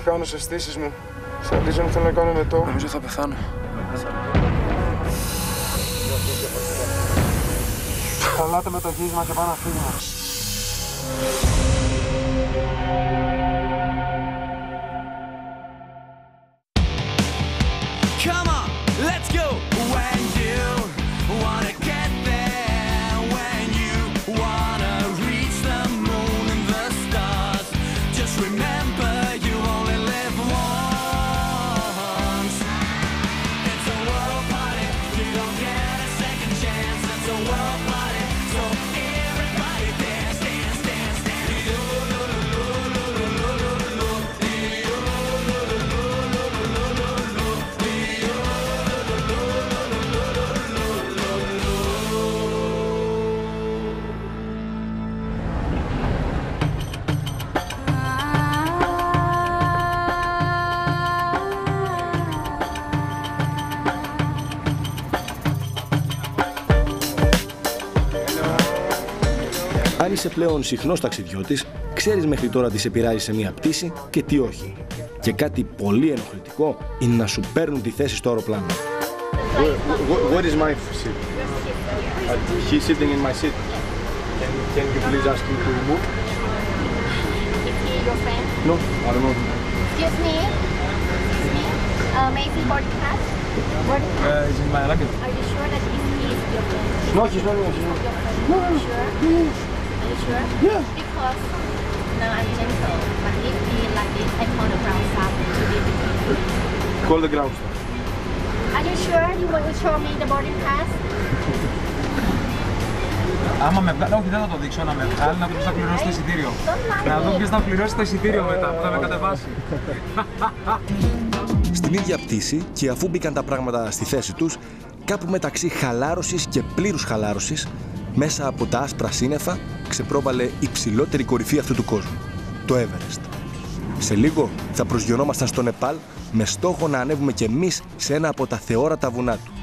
τι κάνω στις αισθήσεις μου. Σαλίζω, θέλω να κάνω μετό. Νομίζω θα πεθάνω. Χαλάτε με το γύρισμα και πάω να φύγουμε. Come on, let's go. When you wanna get there, when you wanna reach the moon and the stars, just remember you only live once. It's a world party, you don't get a second chance. It's a world party, so everybody dance, dance, dance, dance. Αν είσαι πλέον συχνός ταξιδιώτης, ξέρεις μέχρι τώρα τι σε πειράζει σε μια πτήση και τι όχι. Και κάτι πολύ ενοχλητικό είναι να σου παίρνουν τη θέση στο αεροπλάνο. What is my seat? He's sitting in my seat. Can you please ask him to move? Is he your friend? No, I don't know. Excuse me. May I see boarding pass? Boarding pass? It's in my luggage. Are you sure that he is your friend? No, he's not. He's not. Your friend? No, no. Sure? Are you sure? Yeah. Because now I'm gentle, but if he like this, I call the ground staff to be with him. Call the ground staff. Are you sure you want to show me the boarding pass? Άμα με βγάλει, όχι δεν θα το δείξω, να με βγάλει να ποιος θα πληρώσει το εισιτήριο. Να δω ποιος θα πληρώσει το εισιτήριο μετά, που θα με κατεβάσει. Στην ίδια πτήση και αφού μπήκαν τα πράγματα στη θέση τους, κάπου μεταξύ χαλάρωσης και πλήρους χαλάρωσης, μέσα από τα άσπρα σύννεφα ξεπρόβαλε η ψηλότερη κορυφή αυτού του κόσμου, το Everest. Σε λίγο θα προσγειωνόμασταν στο Νεπάλ με στόχο να ανέβουμε κι εμείς σε ένα από τα θεόρατα βουνά του.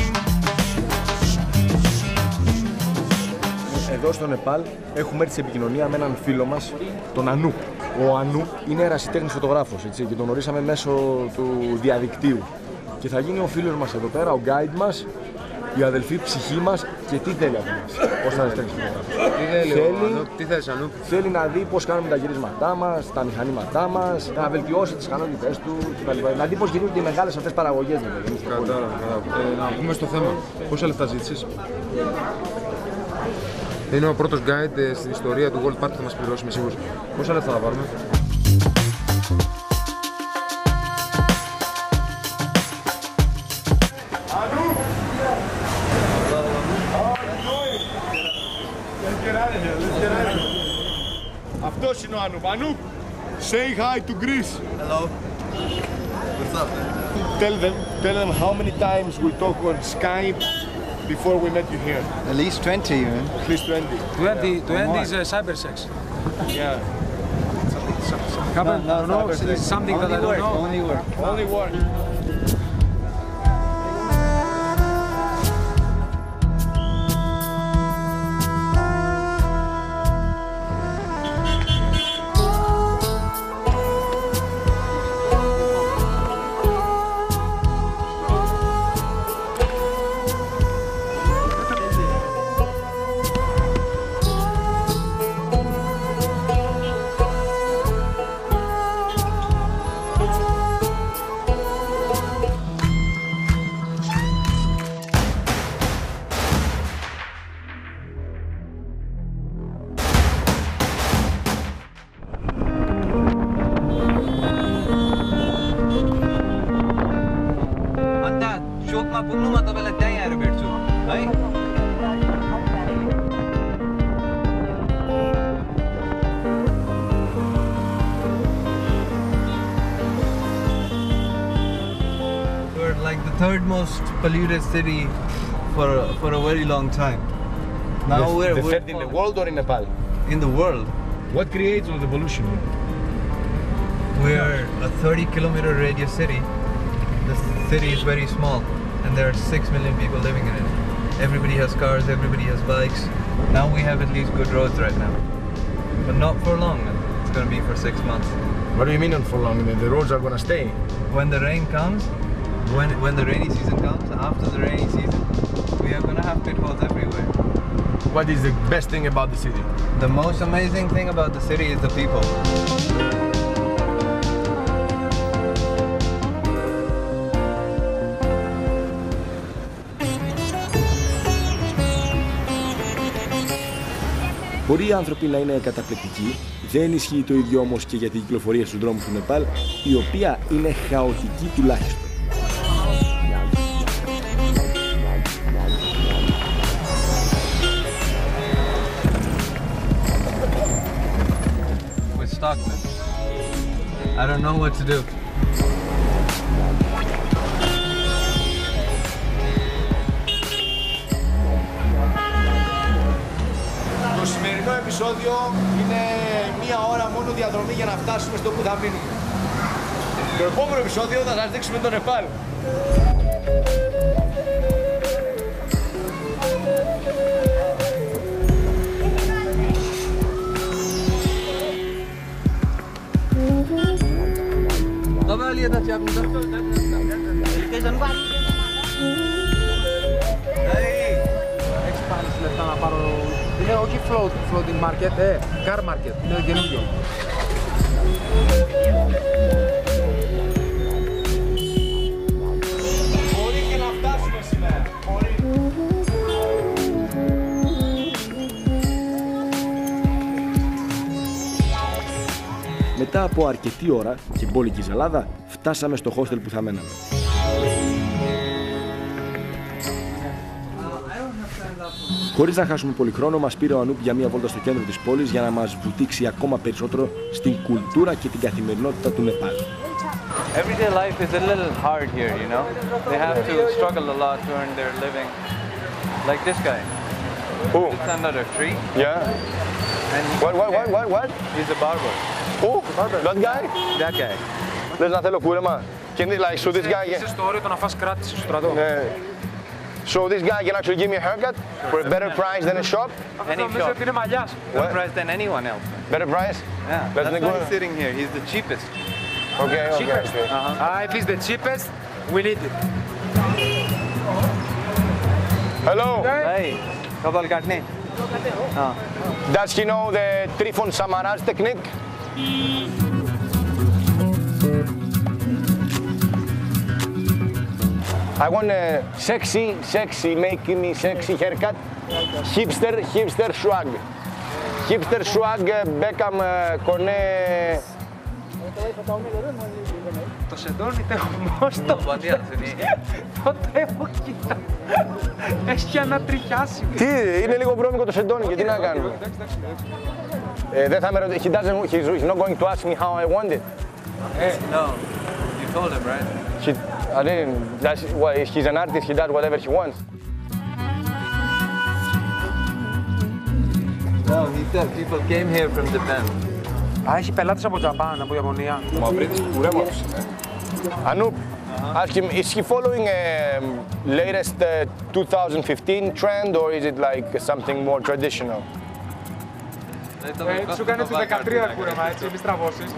Εδώ στο Νεπάλ έχουμε έρθει σε επικοινωνία με έναν φίλο μας, τον Ανού. Ο Ανού είναι ερασιτέχνης φωτογράφος, έτσι, και τον ορίσαμε μέσω του διαδικτύου. Και θα γίνει ο φίλος μας εδώ πέρα, ο guide μας, η αδελφή ψυχή μας και τι θέλει από μας ως ερασιτέχνης φωτογράφος. Τι θέλεις, Ανού? Θέλει να δει πώς κάνουμε τα γυρίσματά μας, τα μηχανήματά μας, να βελτιώσει τις ικανότητές του κτλ. Να δει πώς γίνονται οι μεγάλες αυτές παραγωγές. Κατάλαβα. Να πούμε στο θέμα. Πόσα λεφτά ζήτησες? Είναι ο πρώτος guide στην ιστορία του World Park που θα μας πληρώσει, είμαι σίγουρος. Πόσα λεφτά θα πάρουμε? Αυτός είναι ο Ανού. Ανού, say hi to Greece. Hello. What's up? Tell them how many times we talk on Skype before we met you here. At least 20, man. At least 20. 20 is cyber sex. Yeah. Haven't, no, it's something that I don't know. Only work. Only work. Like the third most polluted city for a very long time. Now we're third in the world or in Nepal? in the world. What creates all the pollution? We're a 30-kilometer radius city. The city is very small, and there are 6 million people living in it. Everybody has cars, everybody has bikes. Now we have at least good roads right now, but not for long. It's going to be for 6 months. What do you mean not for long? The roads are gonna stay. When the rain comes, when the rainy season comes, after the rainy season, we are gonna have pitfalls everywhere. What is the best thing about the city? The most amazing thing about the city is the people. Μπορεί οι άνθρωποι να είναι καταπληκτικοί, δεν ισχύει το ίδιο όμως και για την κυκλοφορία στους δρόμους του Νεπάλ, η οποία είναι χαοτική τουλάχιστον. We're stuck, man. I don't know what to do. Το σημερινό επεισόδιο είναι μία ώρα μόνο διαδρομή για να φτάσουμε στο που θα μείνουμε. Το επόμενο επεισόδιο θα σας δείξουμε το Νεπάλ. Έχεις πάλι λεφτά να πάρω... Είναι όχι floating market, car market, είναι καινούργιο. Μπορεί και να φτάσουμε σήμερα. Μπορεί. Μετά από αρκετή ώρα και μπόλικη ζαλάδα, φτάσαμε στο hostel που θα μέναμε. Χωρίς να χάσουμε πολύ χρόνο, μας πήρε ο Ανούπ για μια βόλτα στο κέντρο της πόλης για να μας βουτήξει ακόμα περισσότερο στην κουλτούρα και την καθημερινότητα του Νεπάλ. Everyday life is a little hard here, you know. They have to struggle a lot to earn their living. Like this guy. Who? It's under a tree. Yeah. And What? he's a barber. Who? That guy? That guy. Λες να θέλω κούρεμα. Can they like, so this guy... Είσαι στο όριο το να φας κράτηση στο στρατό. So this guy can actually give me a haircut for a better price than a shop? Αυτό νομίζω ότι είναι μαλλιάς. Better price than anyone else. Better price? Yeah. Let's That's go. why he's sitting here. He's the cheapest. Okay. If it's the cheapest, we need it. Hello. Hey, kabal katne. Does he know the Trifon Samaras technique? I want a sexy, making me sexy haircut. Hipster swag. Hipster swag, Beckham, Kone. Το σεντόνι το έχω μόστο. Το έχω κοίτα. Έχει ανατριχιάσει. Τι, είναι λίγο βρώμικο το σεντόνι και τι να κάνουμε. Δεν θα με ρωτήσει. He's not going to ask me how I want it. No, you told him, right? I didn't. He's an artist. He does whatever he wants. No, he said people came here from Japan. Α, έχει πελάτες από Τζαπάν, από Ιαπωνία. Μαυρίτης κουρέμος. Anoop, ask him, is he following latest 2015 trend or is it like something more traditional? Σου κάνει το 13 κούρεμα, έτσι, μη στραβώσεις.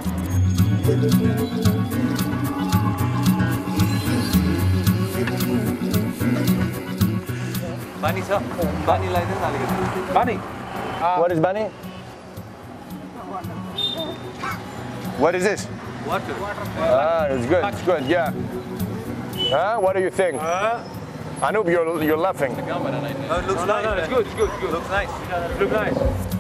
Bunny sir, bunny like this, I'll get Bunny. What is bunny? What is this? water. It's good, yeah. Huh? What do you think? Anoop, you're laughing. Oh, it looks nice. No, it's good. Looks nice. Look nice.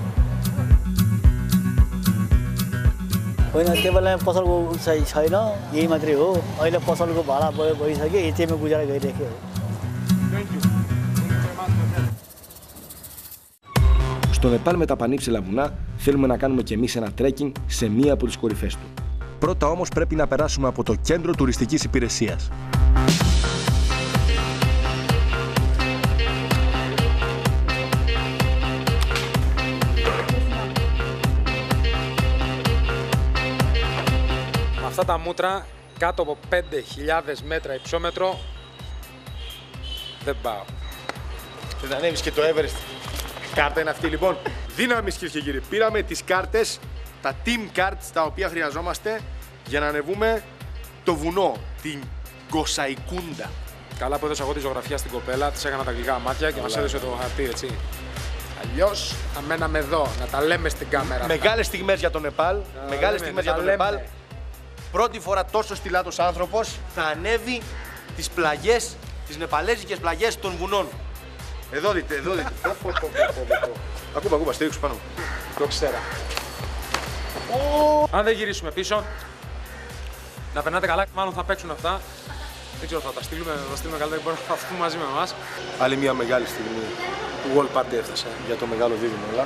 होइन त्यो बेला पसलको चाहिँ छैन यही मात्रै हो अहिले पसलको भाडा भइसक्यो यतिमै गुजारा गरिरहेको हो Στο Νεπάλ με τα πανύψηλα βουνά θέλουμε να κάνουμε κι εμείς ένα τρέκινγκ σε μία από τις κορυφές του. Πρώτα όμως πρέπει να περάσουμε από το κέντρο τουριστικής υπηρεσίας. Με αυτά τα μούτρα κάτω από 5.000 μέτρα υψόμετρο δεν πάω. Θες να ανέβεις και το Everest. Κάρτα είναι αυτή λοιπόν. Δύναμη, κυρίες και κύριοι. Πήραμε τις κάρτες τα team cards τα οποία χρειαζόμαστε για να ανεβούμε το βουνό, την Κοσαϊκούντα. Καλά που έδωσα εγώ τη ζωγραφιά στην κοπέλα, της έκανα τα γλυκά μάτια και μας έδωσε το χαρτί, έτσι. Αλλιώς θα μέναμε εδώ, να τα λέμε στην κάμερα. Μεγάλες στιγμές για το Νεπάλ. Μεγάλες στιγμές για το Νεπάλ. Πρώτη φορά τόσο στυλάτος άνθρωπος θα ανέβει τις πλαγιές, τις νεπαλέζικες πλαγιές των βουνών. Εδώ δείτε, εδώ δείτε. Ακούμπα, στήριξου πάνω. Το ξέρα. Αν δεν γυρίσουμε πίσω, να περνάτε καλά, μάλλον θα παίξουν αυτά. Δεν ξέρω, θα τα στείλουμε καλύτερα, μπορούμε να φύγουμε μαζί με εμάς. Άλλη μια μεγάλη στιγμή του World Party έφτασε για το μεγάλο δίδυμο, αλλά.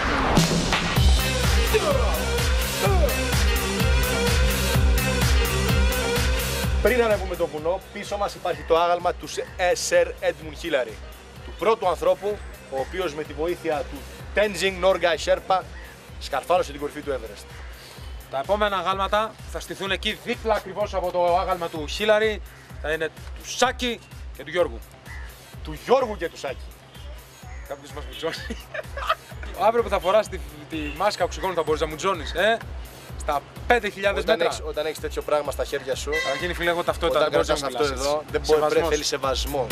Πριν ανέβουμε το βουνό, πίσω μας υπάρχει το άγαλμα του Sir Edmund Hillary, του πρώτου ανθρώπου, ο οποίος με τη βοήθεια του Tenzing Norgay Sherpa σκαρφάλωσε την κορυφή του Everest. Τα επόμενα αγάλματα θα στηθούν εκεί δίπλα ακριβώς από το άγαλμα του Χίλαρη. Θα είναι του Σάκη και του Γιώργου. Του Γιώργου και του Σάκη. Κάποιος μας μουτζώνει. Αύριο που θα φοράς τη μάσκα οξυγόνου θα μπορείς να μουτζώνεις, στα 5.000 μέτρα. Όταν έχεις τέτοιο πράγμα στα χέρια σου, Θα γίνει φίλε εγώ ταυτότητα, όταν δεν μπορείς να κρατάς μιλάς αυτό εδώ, έτσι. δεν μπορεί, πρέπει, Σεβασμός. θέλει σεβασμό.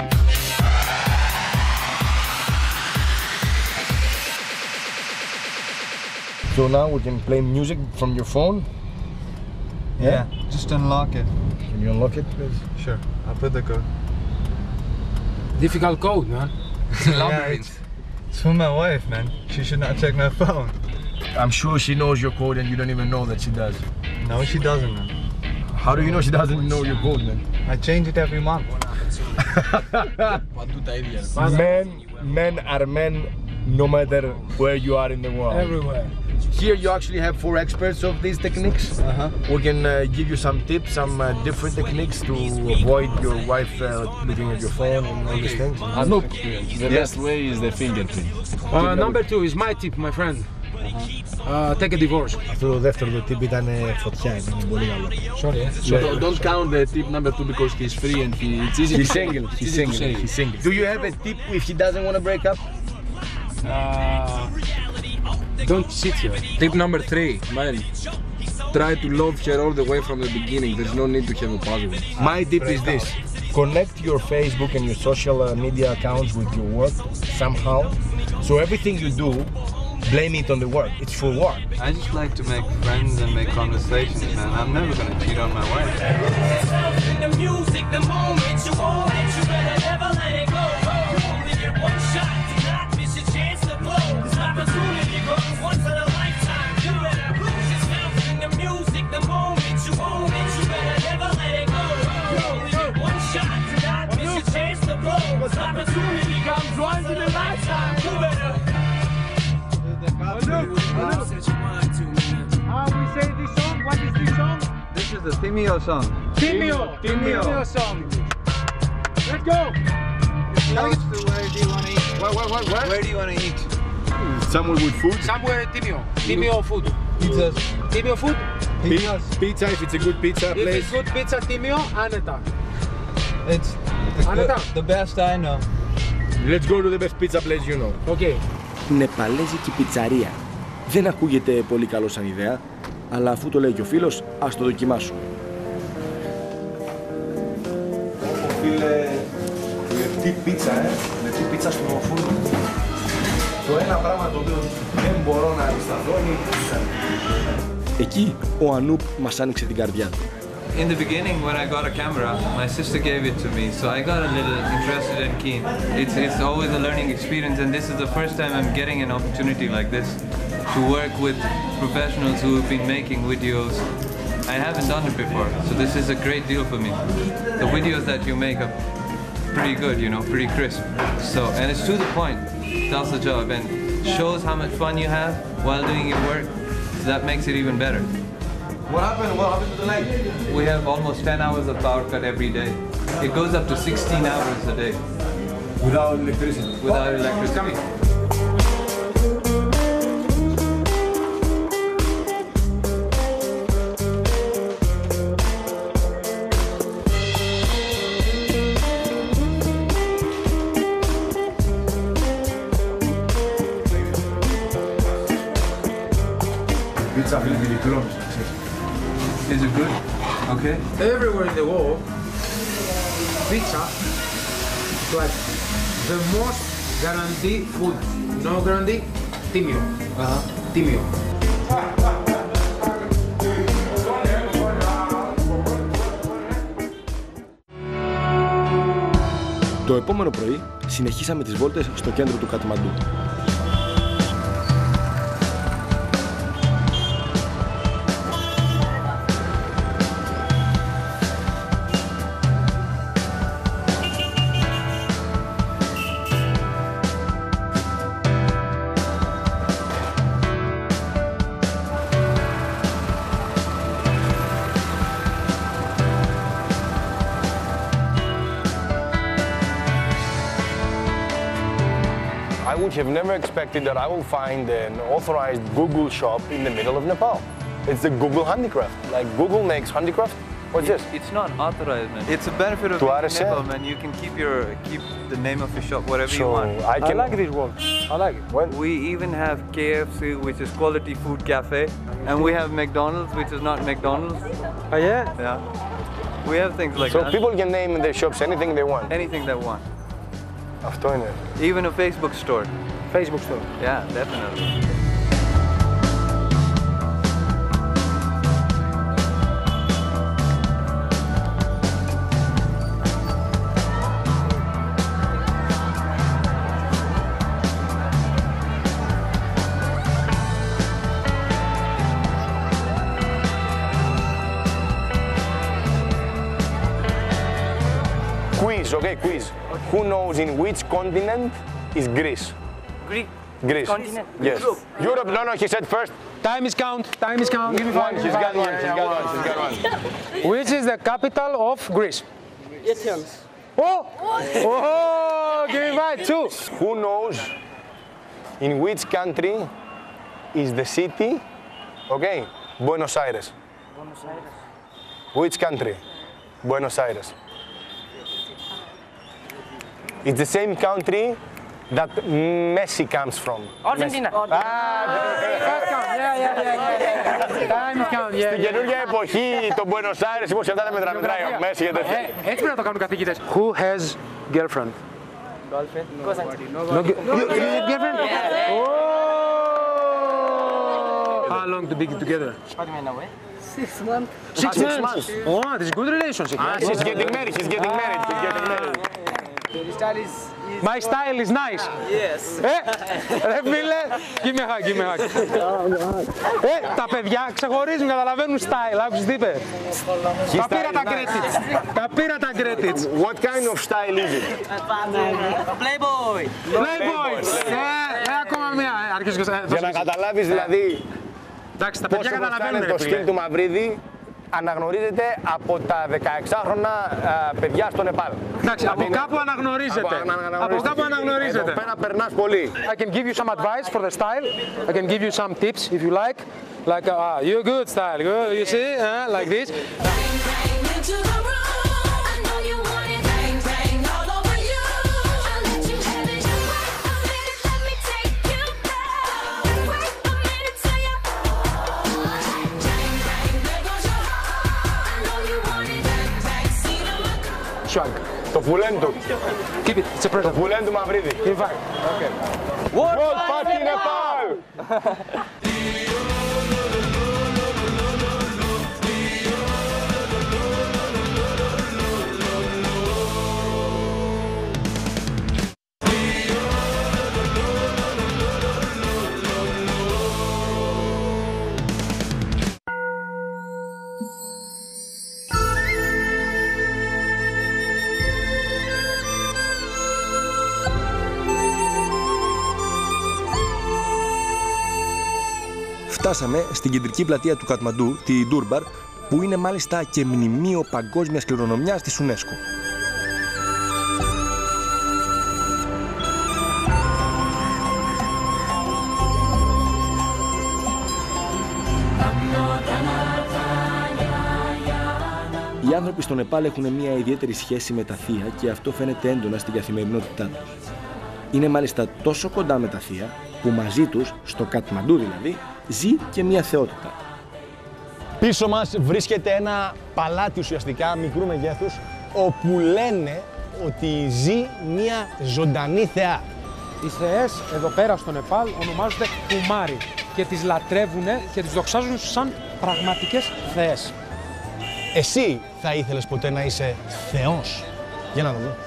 So now we can play music from your phone. Yeah, just unlock it. Can you unlock it, please? Sure, I'll put the code. Difficult code, man. Yeah, it's from my wife, man. She should not check my phone. I'm sure she knows your code and you don't even know that she does. No, she doesn't, man. How do you know she doesn't know your code, man? I change it every month. Men are men no matter where you are in the world. Everywhere. Here you actually have 4 experts of these techniques. We can give you some tips, some different techniques to avoid your wife looking at your phone and all these things. Anoop, the best way is the fingerprint. Number 2 is my tip, my friend. Take a divorce. Αυτό το δεύτερο το tip ήταν φωτιά, ήταν πολύ καλό. Sorry, So don't count the tip number 2 because he's free and it's easy. He's single, he's single, he's single. Do you have a tip if he doesn't want to break up? Don't sit here. Tip number 3, man. Try to love her all the way from the beginning. There's no need to have a password. My tip is this. Connect your Facebook and your social media accounts with your work somehow. So everything you do, blame it on the work. It's for work. I just like to make friends and make conversations, man. I'm never gonna cheat on my wife. The music, the moment you want it, you better never let it go. You only get one shot, do not miss your chance to blow. This opportunity goes once in a lifetime. You better lose yourself in the music, the moment you want it, you better never let it go. You only get one shot, do not miss your chance to blow. This opportunity comes once in a lifetime. You better. How we say this song? What is this song? This is the Timio song. Timio song. Let's go. Where do you want to eat? Where do you want to eat? Somewhere with food. Somewhere Timio food. Pizzas. Timio food. Pizza, if it's a good pizza If place. it's good pizza, Timio, άνετα. It's the best I know. Let's go to the best pizza place you know. Okay. Νεπαλέζικη πιτσαρία. Δεν ακούγεται πολύ καλό σαν ιδέα, αλλά αφού το λέει και ο φίλος, ας το δοκιμάσουμε. Φίλε, λεπτή πίτσα, λεπτή πίτσα στο φούρνο. Το ένα πράγμα το οποίο δεν μπορώ να αντισταθώ είναι η πίτσα. Εκεί ο Ανούπ μας άνοιξε την καρδιά του. In the beginning, when I got a camera, my sister gave it to me, so I got a little interested and keen. It's always a learning experience, and this is the first time I'm getting an opportunity like this to work with professionals who have been making videos. I haven't done it before, so this is a great deal for me. The videos that you make are pretty good, you know, pretty crisp. So, and it's to the point, does the job, and shows how much fun you have while doing your work. So that makes it even better. What happened? What happened to the leg? We have almost 10 hours of power cut every day. It goes up to 16 hours a day. Without electricity. Without electricity. πίτσα, φίλε, τη διπλώνεις. Is it good? Okay. Everywhere in the world, pizza is like the most guaranteed food. No guarantee, timio. Timio. Το επόμενο πρωί συνεχίσαμε τις βόλτες στο κέντρο του Κατμαντού. I would have never expected that I will find an authorized Google shop in the middle of Nepal. It's the Google Handicraft. Like Google makes handicraft. What's this? It's not authorized, man. It's a benefit of To being in RSA? Nepal, man. You can keep the name of your shop whatever you want. I can. like this world. I like it. When? We even have KFC, which is Quality Food Cafe, and we have McDonald's, which is not McDonald's. Oh yeah? Yeah. We have things like So that. people can name in their shops anything they want. Anything they want. Αυτό είναι. Even a Facebook store. Facebook store. Yeah, definitely. Quiz, okay, quiz. Who knows in which continent is Greece? Greece. Continent. Yes. Europe. No, he said first. Time is count. Give me One, he's got one, he's got one, he's got one. Which is the capital of Greece? Athens. Oh! Oh! Give me five. Two. Who knows in which country is the city, okay, Buenos Aires? Which country? Buenos Aires. It's the same country that Messi comes from. Argentina. First count. Yeah. Time is count. Στην καινούργια εποχή το Buenos Aires υπό σε αυτά τα μέτρα μετράει ο Messi και τέτοια. Έτσι πρέπει να το κάνουν καθηγητές. Who has girlfriend? No girlfriend? Oh! How long to be together? 6 months. 6 months. Oh, this is good relationship. He's getting married, he's getting married, he's getting married. My style is nice. Yes. Ρε φίλε, give me a hug. Τα παιδιά ξεχωρίζουν, καταλαβαίνουν style. Άκουσες τι είπε. Τα πήρα τα credits. What kind of style is it? Playboy. Playboy. Ακόμα μία. Για να καταλάβεις δηλαδή Εντάξει, τα πόσο παιδιά μας καταλαβαίνουν. κάνει το στυλ του Μαυρίδη, αναγνωρίζεται από τα 16χρονα παιδιά στο Νεπάλ. Εντάξει, από κάπου αναγνωρίζεται. Από κάπου αναγνωρίζεται. Εδώ πέρα περνάς πολύ. I can give you some advice for the style. I can give you some tips if you like. Like, you're good style, good. You see, like this. Το φουλέν του. Keep it, it's a present. Το φουλέν του Μαυρίδη. In fact. World Party Nepal! Φτάσαμε στην κεντρική πλατεία του Κατμαντού, τη Ντούρμπαρ, που είναι μάλιστα και μνημείο παγκόσμιας κληρονομιάς της UNESCO. Οι άνθρωποι στο Νεπάλ έχουν μια ιδιαίτερη σχέση με τα θεία και αυτό φαίνεται έντονα στην καθημερινότητά τους. Είναι μάλιστα τόσο κοντά με τα θεία που μαζί τους, στο Κατμαντού δηλαδή, ζει και μια θεότητα. Πίσω μας βρίσκεται ένα παλάτι ουσιαστικά μικρού μεγέθους, όπου λένε ότι ζει μια ζωντανή θεά. Οι θεές εδώ πέρα στο Νεπάλ ονομάζονται Κουμάρι και τις λατρεύουνε και τις δοξάζουν σαν πραγματικές θεές. Εσύ θα ήθελες ποτέ να είσαι θεός? Για να το δω.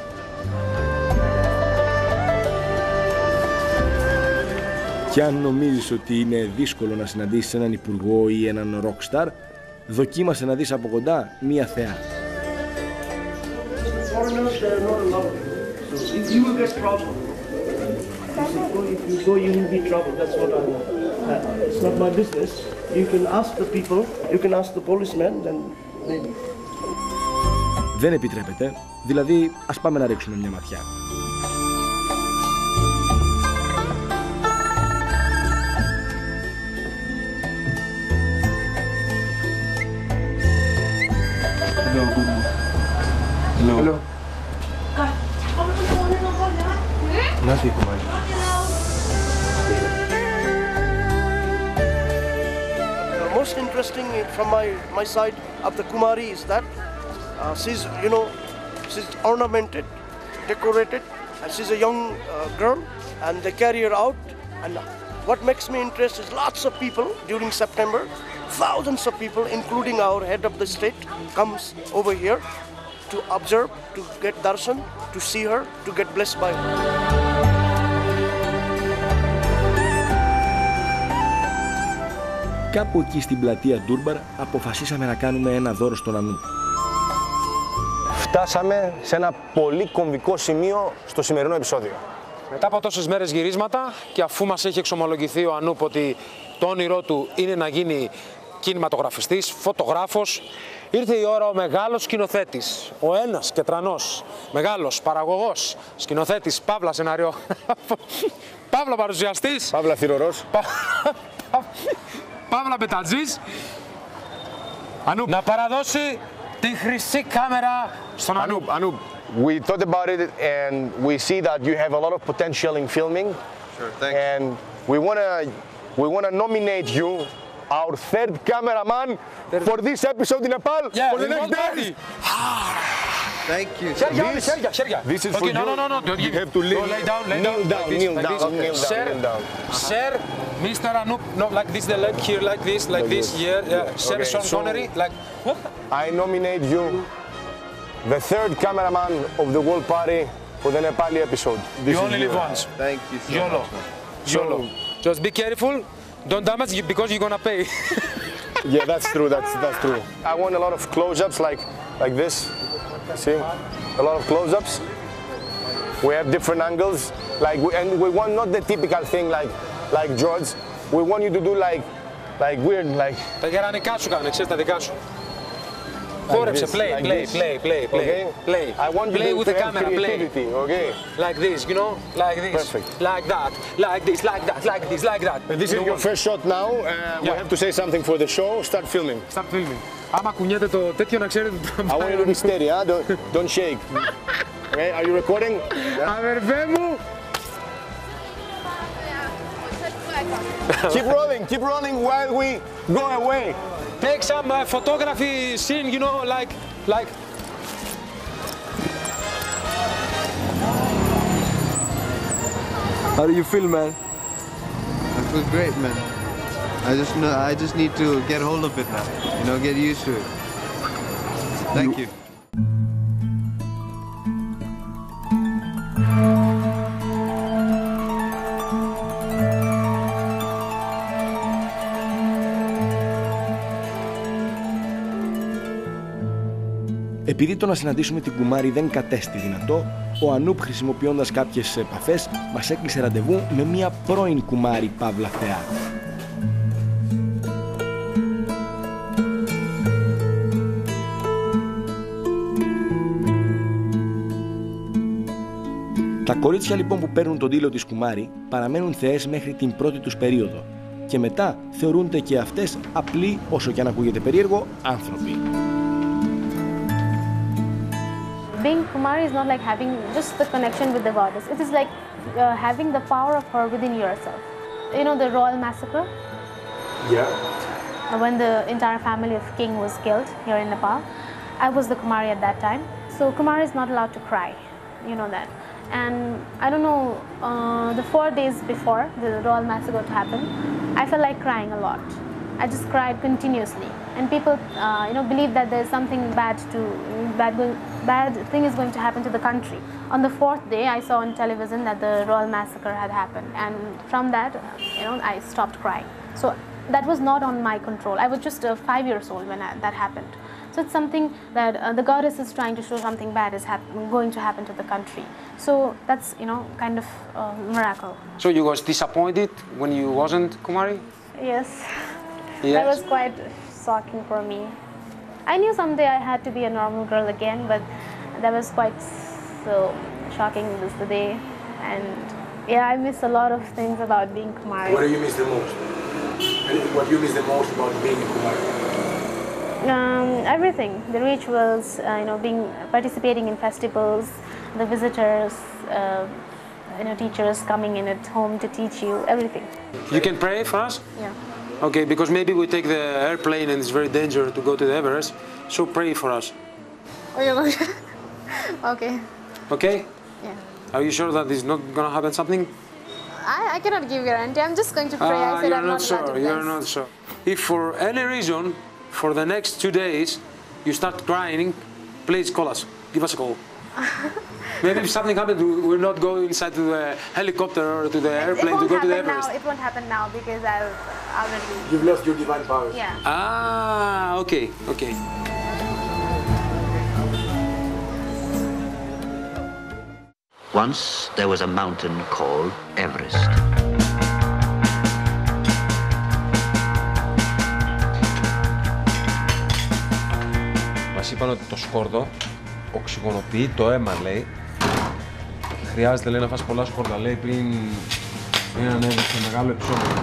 Και αν νομίζεις ότι είναι δύσκολο να συναντήσεις έναν υπουργό ή έναν rockstar, δοκίμασε να δεις από κοντά μία θεά. Δεν επιτρέπεται, δηλαδή ας πάμε να ρίξουμε μια ματιά. Hello. Nothing, Kumari. Most interesting from my side of the Kumari is that she's ornamented, decorated, and she's a young girl, and they carry her out. And what makes me interested is lots of people during September, thousands of people, including our head of the state, comes over here to observe, to get darshan, to see her, to get blessed by her. Κάπου εκεί στην πλατεία Ντούρμπαρ αποφασίσαμε να κάνουμε ένα δώρο στον Ανούπ. Φτάσαμε σε ένα πολύ κομβικό σημείο στο σημερινό επεισόδιο. Μετά από τόσες μέρες γυρίσματα και αφού μας έχει εξομολογηθεί ο Ανούπ ότι το όνειρό του είναι να γίνει κινηματογραφιστής, φωτογράφος, ήρθε η ώρα ο μεγάλος σκηνοθέτης, ο ένας και τρανός, μεγάλος παραγωγός, σκηνοθέτης, παύλα σενάριο, παύλα παρουσιαστής, Παύλα θυρωρός. παύλα πετατζής, να παραδώσει τη χρυσή κάμερα στον Ανούπ. Anoop, we thought about it and we see that you have a lot of potential in filming. Sure, thanks. And we wanna nominate you our third cameraman for this episode in Nepal for the next days. Thank you. Χέρια. This is for Okay, you. no. You have to No, lay down. Kneel down. Kneel down. Sir, Mr. Anup, no, like this, the leg here, like this, here. Sir, Okay, Sean so- Connery, like. I nominate you the third cameraman of the World Party for the Nepali episode. This You is only live once. Thank you so YOLO. much. man. YOLO. Just be careful. Don't damage because you're gonna pay. Yeah, that's true. That's true. I want a lot of close-ups like this. See, a lot of close-ups. We have different angles, and we want not the typical thing like George. We want you to do like weird, like. Τα γερανικά σου κάνε, ξέρεις τα δικά σου. Χόρεψε, this, play. Okay? I want you Play with to the have camera, play. creativity. Okay. Like this, you know? Like this. Perfect. Like that. Like this, like that, like this, like that. This is your first shot now. We have to say something for the show. Start filming. Start filming. Άμα κουνιέται το τέτοιο να ξέρετε ότι I want you to be steady, huh? Don't shake. Okay, are you recording? Αδερφέ μου! Keep rolling while we go away. Take some photography scene, you know, like. How do you feel, man? I feel great, man. I just need to get hold of it now. You know, get used to it. Thank you. Επειδή το να συναντήσουμε την Κουμάρη δεν κατέστη δυνατό, ο Ανούπ, χρησιμοποιώντας κάποιες επαφές, μας έκλεισε ραντεβού με μια πρώην Κουμάρη παύλα θεά. Τα κορίτσια λοιπόν που παίρνουν τον τίτλο της Κουμάρη παραμένουν θεές μέχρι την πρώτη τους περίοδο και μετά θεωρούνται και αυτές απλοί, όσο και αν ακούγεται περίεργο, άνθρωποι. Being Kumari is not like having just the connection with the goddess. It is like having the power of her within yourself. you know the Royal Massacre? Yeah. When the entire family of king was killed here in Nepal. I was the Kumari at that time. So Kumari is not allowed to cry, you know that. And I don't know, the 4 days before the Royal Massacre to happen, I felt like crying a lot. I just cried continuously. And people, you know, believe that there's something bad thing is going to happen to the country. On the 4th day, I saw on television that the Royal Massacre had happened. And from that, you know, I stopped crying. So that was not on my control. I was just 5 years old when that happened. So it's something that the goddess is trying to show something bad is going to happen to the country. So that's, you know, kind of a miracle. So you was disappointed when you wasn't Kumari? Yes. Yes. That was quite shocking for me. I knew someday I had to be a normal girl again, but that was quite so shocking this day. And yeah, I miss a lot of things about being Kumari. What do you miss the most? What do you miss the most about being Kumari? Everything, the rituals, you know, participating in festivals, the visitors, you know, teachers coming in at home to teach you, everything. You can pray for us? Yeah. Okay, because maybe we take the airplane and it's very dangerous to go to the Everest, so pray for us. Oh, you're going to... Okay. Okay? Yeah. Are you sure that is not going to happen something? I cannot give guarantee. I'm just going to pray. I said you're I'm not allowed to You're not sure. If for any reason, for the next 2 days, you start crying, please call us. Give us a call. Maybe if something happens, we'll not go inside to the helicopter or to the airplane to go to the Everest. It won't happen now because I've already... You've lost your divine powers. Yeah. Ah, okay, okay. Once there was a mountain called Everest. Μας είπαν ότι το σκόρδο οξυγονοποιεί το αίμα, λέει. Χρειάζεται, λέει, να φας πολλά σκόρδα, λέει, πριν ανέβεις σε μεγάλο εξώδιο.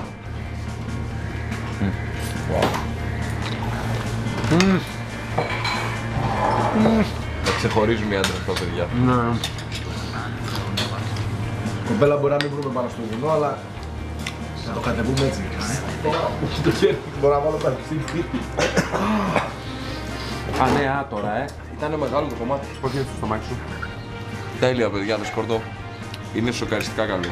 Να ξεχωρίζουν οι άντρες τα παιδιά. Ναι. Κοπέλα μπορεί να μην βρούμε πάνω στο βουνό, αλλά να το κατεβούμε έτσι. Το χέρι μπορώ να βάλω πάνω στην πίτη. Α, ναι, τώρα, Ήτανε μεγάλο το κομμάτι. Πώς είναι στο στομάχι σου? Τέλεια, παιδιά, το σκορδό. Είναι σοκαριστικά καλό.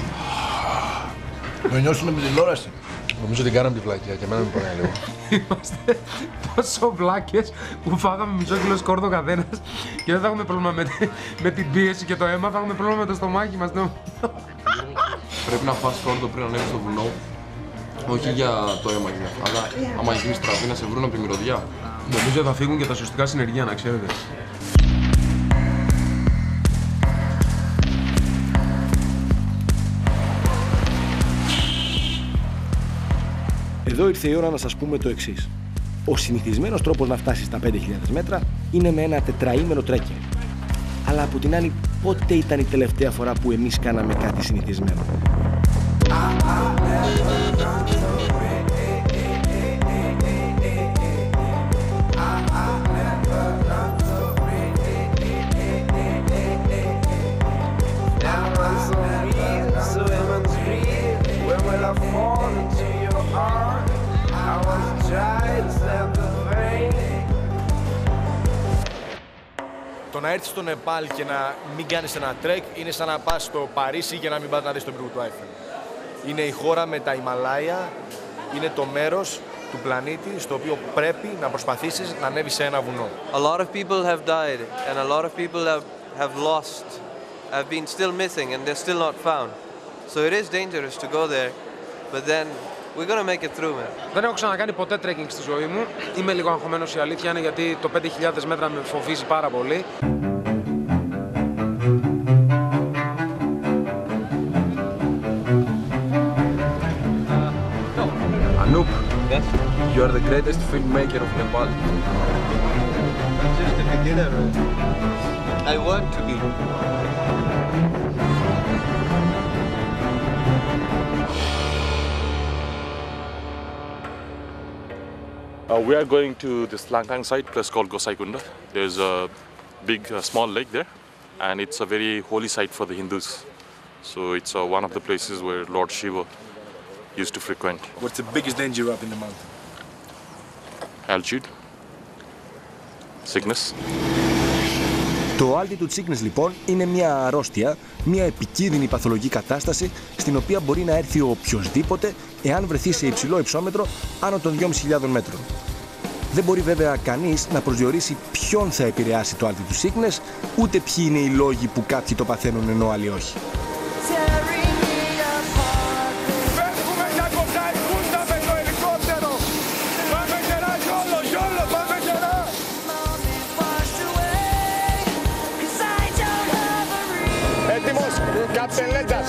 Με νιώσουνε με τηλεόραση. Νομίζω ότι κάναμε τη βλακία και εμένα με πονάει λίγο. Είμαστε τόσο βλάκες που φάγαμε μισό κιλό σκόρδο καθένας και δεν θα έχουμε πρόβλημα με την πίεση και το αίμα, θα έχουμε πρόβλημα με το στομάχι μας. Πρέπει να φας σκόρδο πριν ανέβεις στο βουνό. Όχι για το αίμα, αλλά άμα γίνεις τραβή να σε βρουν από τη μυρωδιά. Νομίζω θα φύγουν και τα σωστικά συνεργεία, να ξέρετε. Εδώ ήρθε η ώρα να σας πούμε το εξής. Ο συνηθισμένος τρόπος να φτάσεις στα 5.000 μέτρα είναι με ένα τετραήμερο τρέκινγκ. Αλλά από την άλλη, πότε ήταν η τελευταία φορά που εμείς κάναμε κάτι συνηθισμένο? Το να έρθεις στο Νεπάλ και να μην κάνεις ένα τρεκ είναι σαν να πας στο Παρίσι και να μην πας να δεις τον πύργο του Άιφελ. Είναι η χώρα με τα Ιμαλάια, είναι το μέρος του πλανήτη στο οποίο πρέπει να προσπαθήσεις να ανέβεις σε ένα βουνό. A lot of people have died and a lot of people have lost, have been still missing and they're still not found. So it is dangerous to go there, but then we're gonna make it through, man. Δεν έχω ξανακάνει ποτέ trekking στη ζωή μου. Είμαι λίγο αγχωμένος, η αλήθεια είναι, γιατί το 5.000 μέτρα με φοβίζει πάρα πολύ. Anoop, yes? You are the greatest filmmaker of Nepal. I'm just a beginner, man. I want to be. We are going to this Langtang site, place called Gosai Kunda. There's a big, small lake there, and it's a very holy site for the Hindus. So it's one of the places where Lord Shiva used to frequent. What's the biggest danger up in the mountain? Altitude, sickness. Το altitude sickness λοιπόν είναι μια αρρώστια, μια επικίνδυνη παθολογική κατάσταση στην οποία μπορεί να έρθει ο οποιοσδήποτε εάν βρεθεί σε υψηλό υψόμετρο άνω των 2.500 μέτρων. Δεν μπορεί βέβαια κανείς να προσδιορίσει ποιον θα επηρεάσει το altitude sickness, ούτε ποιοι είναι οι λόγοι που κάποιοι το παθαίνουν ενώ άλλοι όχι. Captain, let us.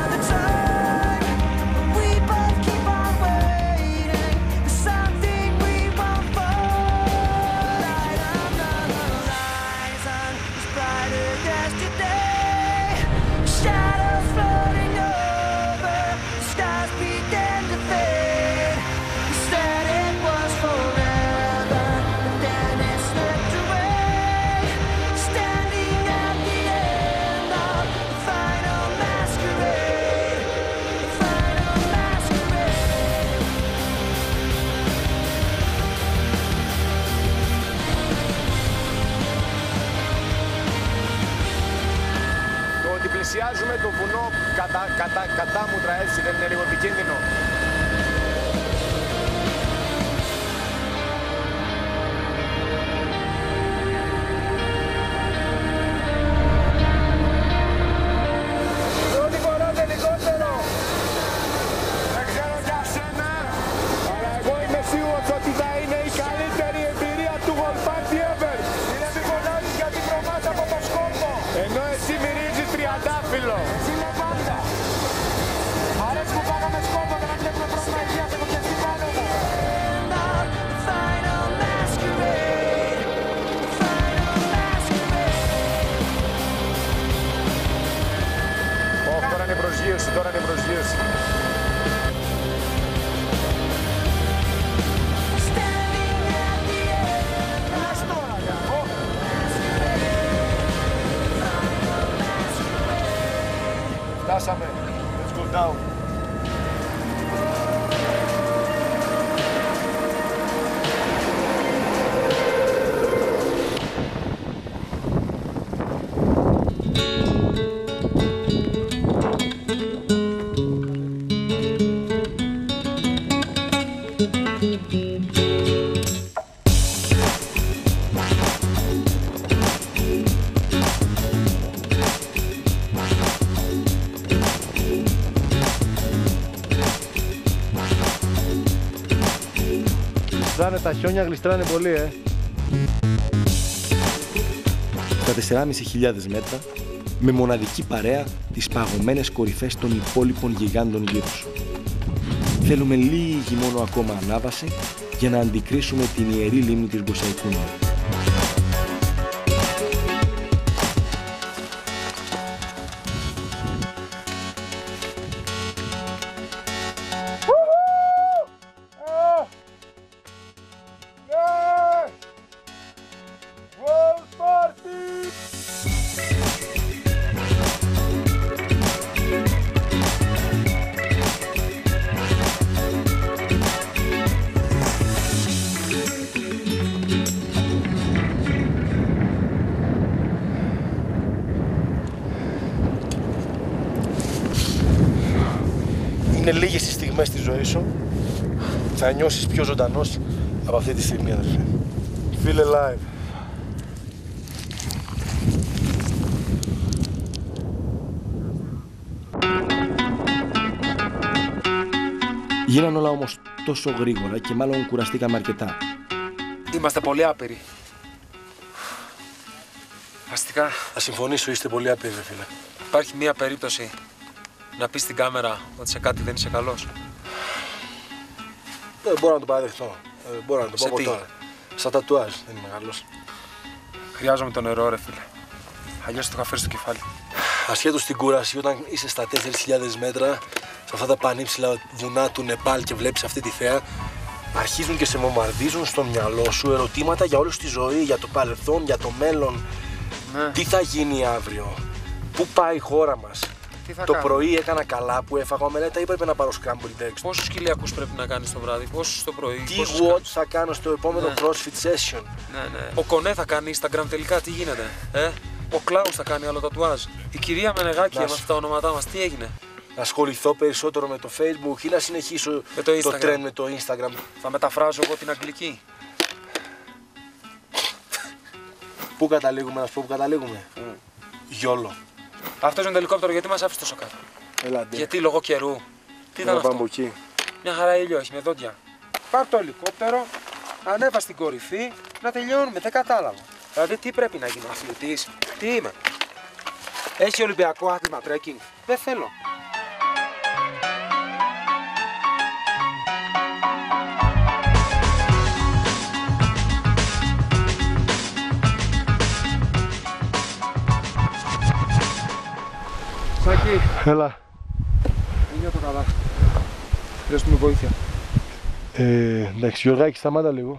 Πλησιάζουμε το βουνό κατάμουτρα, έτσι δεν είναι λίγο επικίνδυνο? Πρώτη φορά το ελικόπτερο. Δεν ξέρω για σένα, αλλά εγώ είμαι σίγουρος ότι θα είναι η καλύτερη εμπειρία του World Party ever. Είναι μη φωνάζεις γιατί τρομάς από το σκόρπο, ενώ εσύ μυρίζεις τριαντάφυλλο. Εσύ είναι πάντα. Αρέσει που πάγαμε σκόρπο και να βλέπουμε πρόβλημα υγείας, έχω πιαστεί πάνω μου. Τώρα είναι προσγείωση, τώρα είναι προσγείωση. Φτάσαμε. Let's go down. Τα χιόνια γλιστράνε πολύ, Στα 4.500 μέτρα, με μοναδική παρέα τις παγωμένες κορυφές των υπόλοιπων γιγάντων γύρω σου. Θέλουμε λίγη μόνο ακόμα ανάβαση για να αντικρίσουμε την ιερή λίμνη της Γκοσαϊκούνα. Είναι λίγες οι στιγμές στη ζωή σου. Θα νιώσεις πιο ζωντανός από αυτή τη στιγμή, αδερφέ. Feel alive. Γίνανε όλα όμως τόσο γρήγορα και μάλλον κουραστήκαμε αρκετά. Είμαστε πολύ άπειροι. Αστικά. Θα συμφωνήσω, είστε πολύ άπειροι, φίλε. Υπάρχει μία περίπτωση να πεις στην κάμερα ότι σε κάτι δεν είσαι καλός? Δεν μπορώ να το παραδεχτώ. Μπορώ να το πω από τώρα. Στα τατουάζ δεν είμαι καλός. Χρειάζομαι το νερό, ρε φίλε. Αλλιώς το καφέ στο κεφάλι. Ασχέτως στην κούραση, όταν είσαι στα 4.000 μέτρα, σε αυτά τα πανύψηλα βουνά του Νεπάλ και βλέπεις αυτή τη θέα, αρχίζουν και σε βομβαρδίζουν στο μυαλό σου ερωτήματα για όλη τη ζωή, για το παρελθόν, για το μέλλον. Ναι. Τι θα γίνει αύριο, πού πάει η χώρα μας, Τι θα Το κάνω? πρωί έκανα καλά που έφαγα ομελέτα ή έπρεπε να πάρω scrambled eggs? Πόσους κιλιακούς πρέπει να κάνεις το βράδυ, πόσους το πρωί? Τι watch θα κάνω στο επόμενο CrossFit session? Ναι. Ο Κονέ θα κάνει Instagram τελικά, τι γίνεται? Ο Κλάους θα κάνει άλλο τατουάζ. Η κυρία Μενεγάκη, με αυτά τα ονόματά μας, τι έγινε? Να ασχοληθώ περισσότερο με το Facebook ή να συνεχίσω με το trend με το Instagram? Θα μεταφράζω εγώ την αγγλική. Πού καταλήγουμε, να σου πω που καταλήγουμε? Γιόλο. Αυτός είναι το ελικόπτερο, γιατί μας άφησε τόσο κάτω? Ελάτε. Γιατί λόγω καιρού? Τι ήταν αυτό? Πάμε εκεί. Μια χαρά ήλιο έχει με δόντια. Πάρ' το ελικόπτερο, ανέβα στην κορυφή, να τελειώνουμε, δεν κατάλαβα. Δηλαδή τι πρέπει να γίνω, αθλητής? Τι είμαι? Έχει ολυμπιακό άθλημα τρέκινγκ? Δεν θέλω. Σάκη. Έλα. Είναι το καλά. Χρειάζομαι βοήθεια. Εντάξει, Γιωργάκη, σταμάτα λίγο.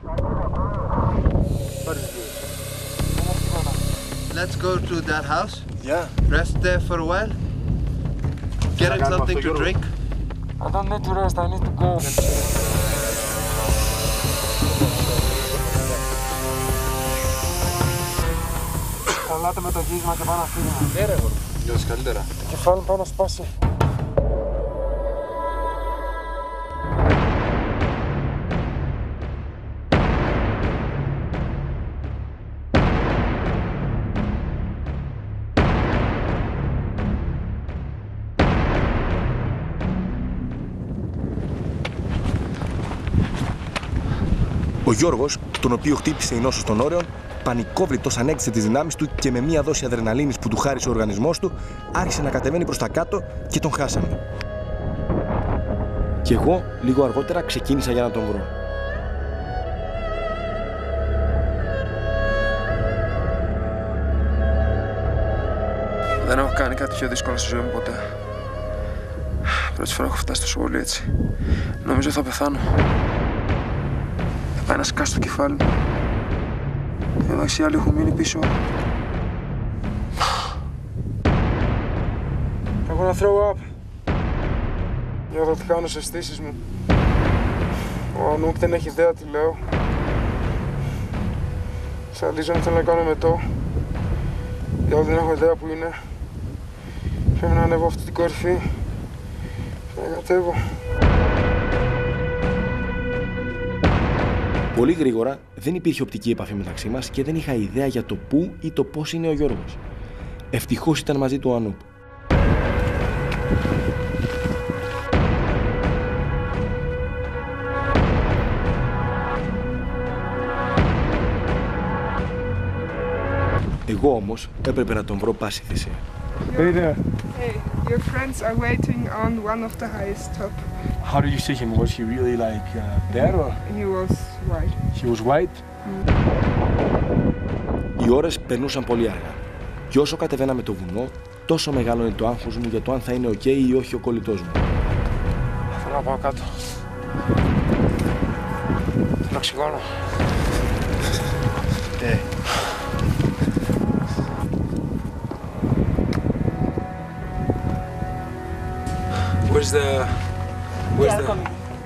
Let's go to that house. Yeah. Rest there for a while. Get him something to drink. I don't need to rest, I need to go. Καλάτε με το γύρισμα και πάνω να φύγουμε. Ναι ρε, Νιώθεις καλύτερα? το κεφάλι μου πάνω να σπάσει. Ο Γιώργος, τον οποίο χτύπησε η νόσος των όρεων, πανικόβλητος ανέκτησε τις δυνάμεις του και με μία δόση αδρεναλίνης που του χάρισε ο οργανισμός του, άρχισε να κατεβαίνει προς τα κάτω και τον χάσαμε. Κι εγώ, λίγο αργότερα, ξεκίνησα για να τον βρω. Δεν έχω κάνει κάτι πιο δύσκολο στη ζωή μου ποτέ. Πρώτη φορά έχω φτάσει τόσο πολύ έτσι. Νομίζω θα πεθάνω. Θα πάει να σκάσει το κεφάλι μου. Εντάξει, οι άλλοι έχουν μείνει πίσω. I'm gonna throw up. Νιώθω ότι κάνω στις αισθήσεις μου. Ο Ανούκ δεν έχει ιδέα τι λέω. Σαλίζομαι, θέλω να κάνω μετό. Οι άλλοι δεν έχω ιδέα που είναι. Πρέπει να ανέβω αυτή την κορυφή και να κατέβω. Πολύ γρήγορα δεν υπήρχε οπτική επαφή μεταξύ μας και δεν είχα ιδέα για το πού ή το πώς είναι ο Γιώργος. Ευτυχώς ήταν μαζί του ο Ανούπ. Εγώ όμως έπρεπε να τον βρω πάση θυσία. Hey there. Hey, your friends are waiting on one of the highest top. How did you see him? Was he really like there or? He was white. He was white? Οι ώρες περνούσαν πολύ αργά. Και όσο κατεβαίναμε το βουνό, τόσο μεγάλο είναι το άγχος μου για το αν θα είναι ok ή όχι ο κολλητός μου. Θέλω να πάω κάτω. Θέλω οξυγόνο. Where's the... Where's the...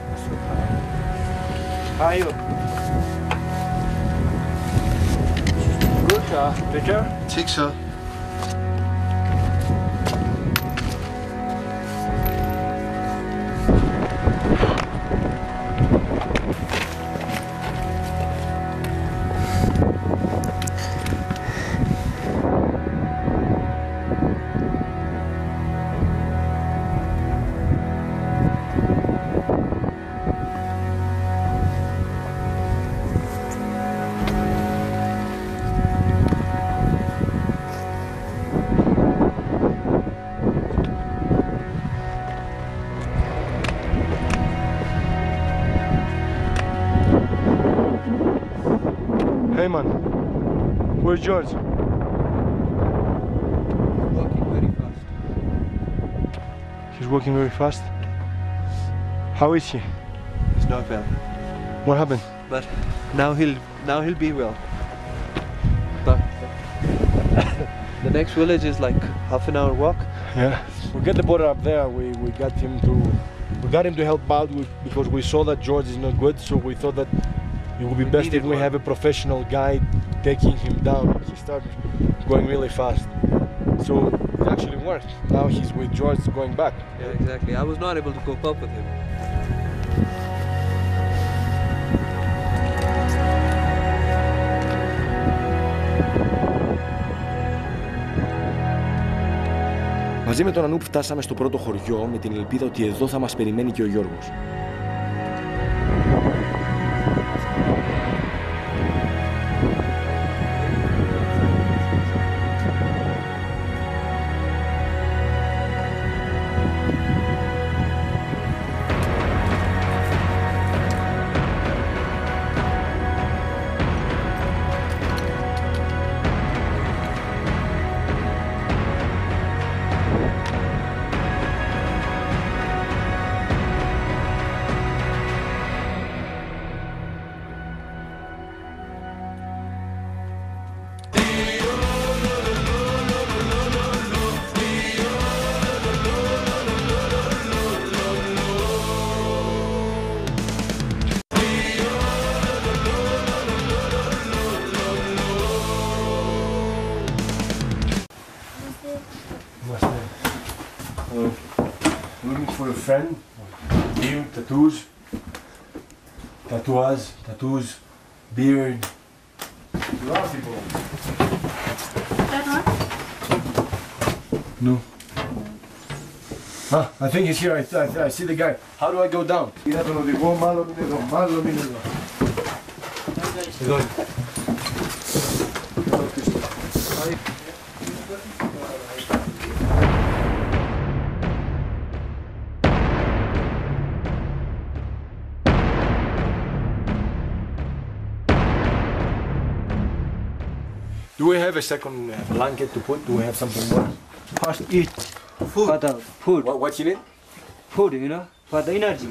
How are you? Good, take care. Take so. Hey man, where's George? Walking very fast. He's walking very fast. How is he? He's not well. What happened? But now he'll be well. But the next village is like half an hour walk. Yeah, we get the border up there. We got him to help out because we saw that George is not good. So we thought that it would be best if we have a professional guide taking him down. He started going really fast. So it actually worked. Now he's with George going back. Yeah, exactly. I was not able to cope up with him. Μαζί με τον Ανούπ φτάσαμε στο πρώτο χωριό με την ελπίδα ότι εδώ θα μας περιμένει και ο Γιώργος. Looking for a friend. Here, tattoos, beard. A lot of people. That one? No. Ah, I think he's here. I see the guy. How do I go down? Είδα τον οδηγό, μάλλον είναι εδώ. Εδώ είναι. Do we have a second blanket to put? Do we have something more? First eat food. For the food. What's in it? Food, you know, for the energy.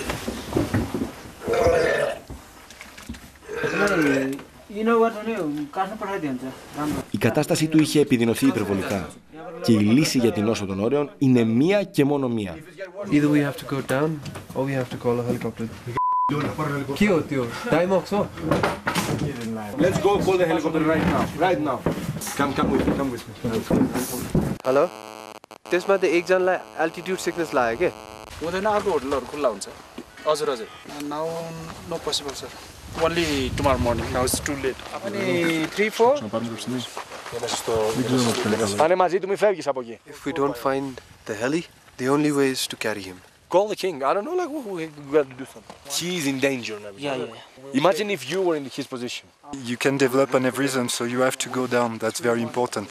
Η κατάστασή του είχε επιδεινωθεί υπερβολικά και η λύση για την νόσο των όρεων είναι μία και μόνο μία. Either we have to go down or we have to call a helicopter. Tío, time off. Let's go call the helicopter right now. Come with me. Hello? त्यसमा त एकजनालाई altitude sickness लाग्यो के? हुँदैन अर्को होटलहरु खुल्ला हुन्छ हजुर now no possible sir only tomorrow morning now it's too late अनि 3-4 Πάνε μαζί του, μη φεύγεις από εκεί. If we don't find the heli, the only way is to carry him. Call the king. I don't know, like we got to do something. He's in danger now. Yeah. Imagine if you were in his position. You can develop aneurysm, so you have to go down. That's very important.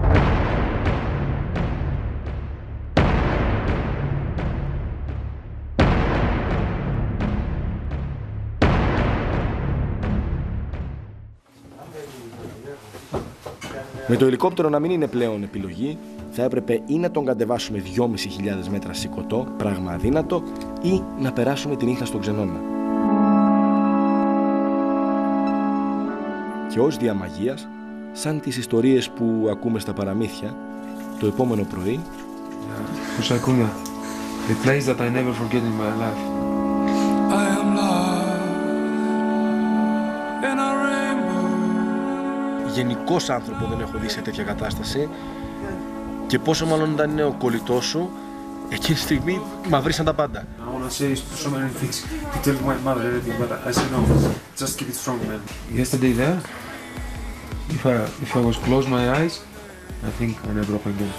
Με το ελικόπτερο να μην είναι πλέον επιλογή, θα έπρεπε ή να τον κατεβάσουμε 2.500 μέτρα σηκωτό, πράγμα αδύνατο, ή να περάσουμε την νύχτα στον Ξενώνα. Και ως διαμαγείας, σαν τις ιστορίες που ακούμε στα παραμύθια, το επόμενο πρωί... Κουσακούνια, a place that I never forget in my life. I am lost in a rainbow. Γενικώς άνθρωπο δεν έχω δει σε τέτοια κατάσταση και πόσο μάλλον όταν είναι ο κολλητός σου, εκείνη τη στιγμή μαυρίσαν τα πάντα. I want to say so many things to tell my mother everything, but I said no, just keep it strong, man. Yesterday there, if I was close my eyes, I think I never open again.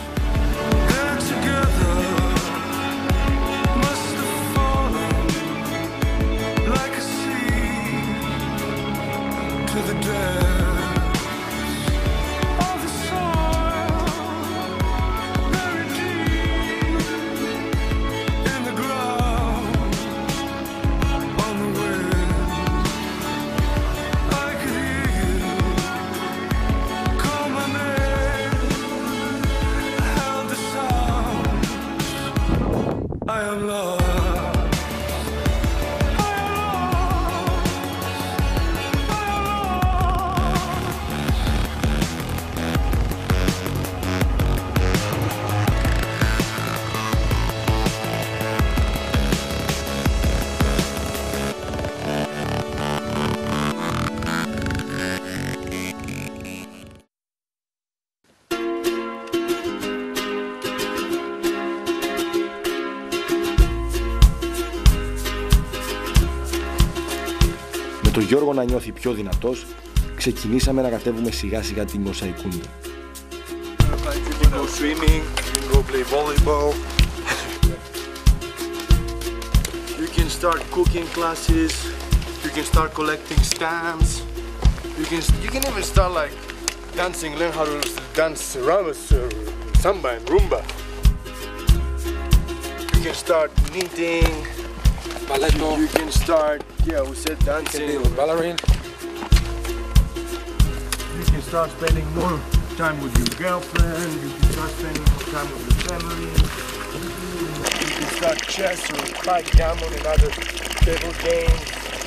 Με τον Γιώργο να νιώθει πιο δυνατός, ξεκινήσαμε να κατέβουμε σιγά σιγά την Γκοσαϊκούντα. You can go swimming, you can go play volleyball. You can start cooking classes. You can start collecting stamps. You can even start like dancing, learn how to dance rambas, samba and rumba. You can start knitting. Balletto. You can start, yeah, we said dancing. You can be a ballerina. You can start spending more time with your girlfriend. You can start spending more time with your family. You can start chess or backgammon and other table games.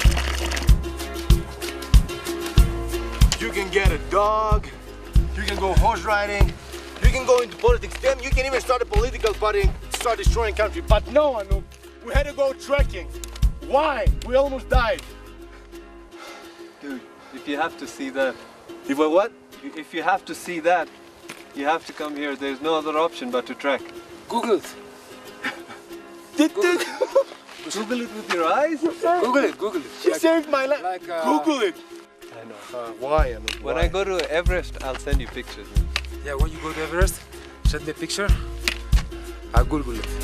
You can get a dog. You can go horse riding. You can go into politics. Then you can even start a political party and start destroying country. But no, Anu, we had to go trekking. Why? We almost died. Dude, if you have to see that. If I what? If you have to see that, you have to come here. There's no other option but to trek. Google it. Google it with your eyes? Google it, Google it. She saved my life. Like, Google it. I know. Why? Anu, When why? I go to Everest, I'll send you pictures. Yeah, when you go to Everest, send me a picture. I'll Google it.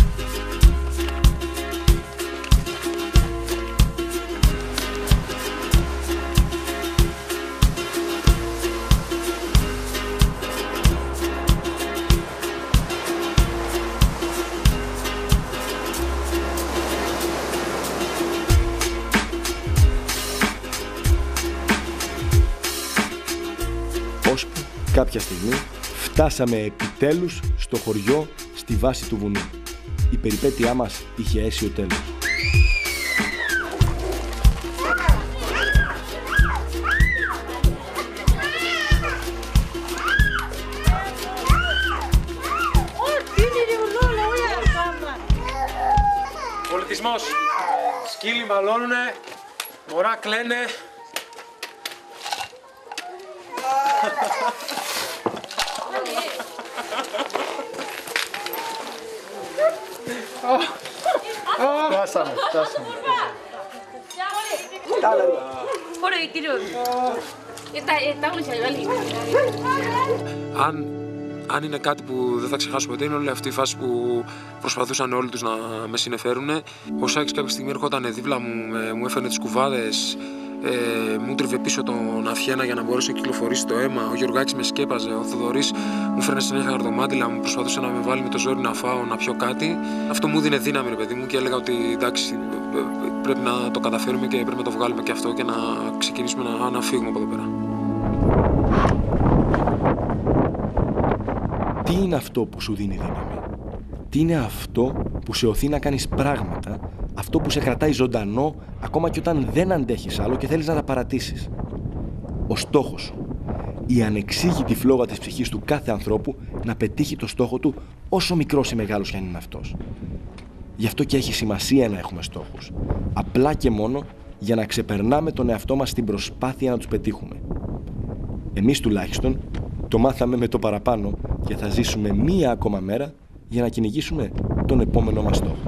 Ώσπου κάποια στιγμή φτάσαμε επιτέλους στο χωριό στη βάση του βουνού. Η περιπέτειά μας είχε αίσιο τέλος. Πολιτισμός. Σκύλοι μαλώνουνε, μωρά κλαίνε. Φτάσαμε. Αν είναι κάτι που δεν θα ξεχάσω ποτέ, είναι όλη αυτή η φάση που προσπαθούσαν όλοι τους να με συνεφέρουν. Ο Σάκης κάποια στιγμή ερχόταν δίπλα μου, μου έφερνε τις κουβάδες, μου τρίβε πίσω τον αφιένα για να μπορέσει να κυκλοφορήσει το αίμα. Ο Γιωργάκης με σκέπαζε, ο Θοδωρής μου φέρνε συνέχεια χαρτομάτιλα, μου προσπαθούσε να με βάλει με το ζόρι να φάω, να πιω κάτι. Αυτό μου δίνε δύναμη, ρε παιδί μου, και έλεγα ότι εντάξει, πρέπει να το καταφέρουμε και πρέπει να το βγάλουμε και αυτό και να ξεκινήσουμε να φύγουμε από εδώ πέρα. Τι είναι αυτό που σου δίνει δύναμη? Τι είναι αυτό που σε οθεί να κάνεις πράγματα, αυτό που σε κρατάει ζωντανό ακόμα και όταν δεν αντέχεις άλλο και θέλεις να τα παρατήσεις? Ο στόχος σου. Η ανεξήγητη φλόγα της ψυχής του κάθε ανθρώπου να πετύχει το στόχο του, όσο μικρός ή μεγάλος κι αν είναι αυτός. Γι' αυτό και έχει σημασία να έχουμε στόχους. Απλά και μόνο για να ξεπερνάμε τον εαυτό μας στην προσπάθεια να τους πετύχουμε. Εμείς τουλάχιστον το μάθαμε με το παραπάνω και θα ζήσουμε μία ακόμα μέρα για να κυνηγήσουμε τον επόμενό μας στόχο.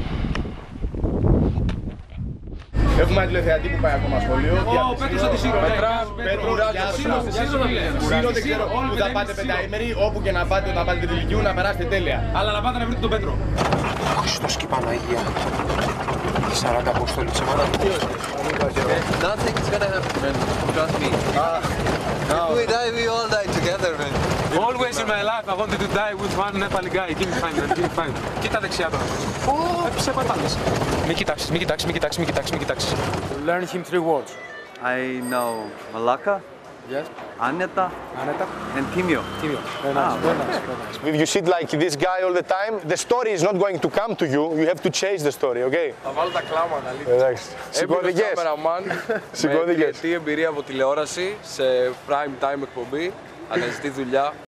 Έχουμε ένα τηλεθεατή που πάει ακόμα σχολείο. Ο Πέτρος από τη Σύρο. Πέτρο, Σύρο δεν ξέρω που θα πάτε πενταήμερη, όπου και να πάτε όταν πάτε την Λυκειού να περάσετε τέλεια. Αλλά να πάτε να βρείτε τον Πέτρο. Χριστός και η Παναγία. 40 αποστόλοι ψεμάτα. Nothing is gonna happen, man. Trust me. If we die, we all die together, man. Always in my life I wanted to die with one Nepali guy. Give me 5, man. Give me 5. Κοίτα δεξιά τώρα. Έπισε πατάτες. Μην κοιτάξεις, μην κοιτάξεις, μην κοιτάξεις, μην κοιτάξεις, μην κοιτάξεις. Learn him 3 words. I know Malaka, Yes. Aneta, and Timio. Timio. Very nice, very nice, very nice. If you sit like this guy all the time, the story is not going to come to you. You have to chase the story, okay? Θα βάλω τα κλάματα, αλήθεια. Εντάξει. Σηκώθηκες. Κάμεραμαν με τριετή εμπειρία από τηλεόραση σε prime time εκπομπή. Αναζητεί δουλειά.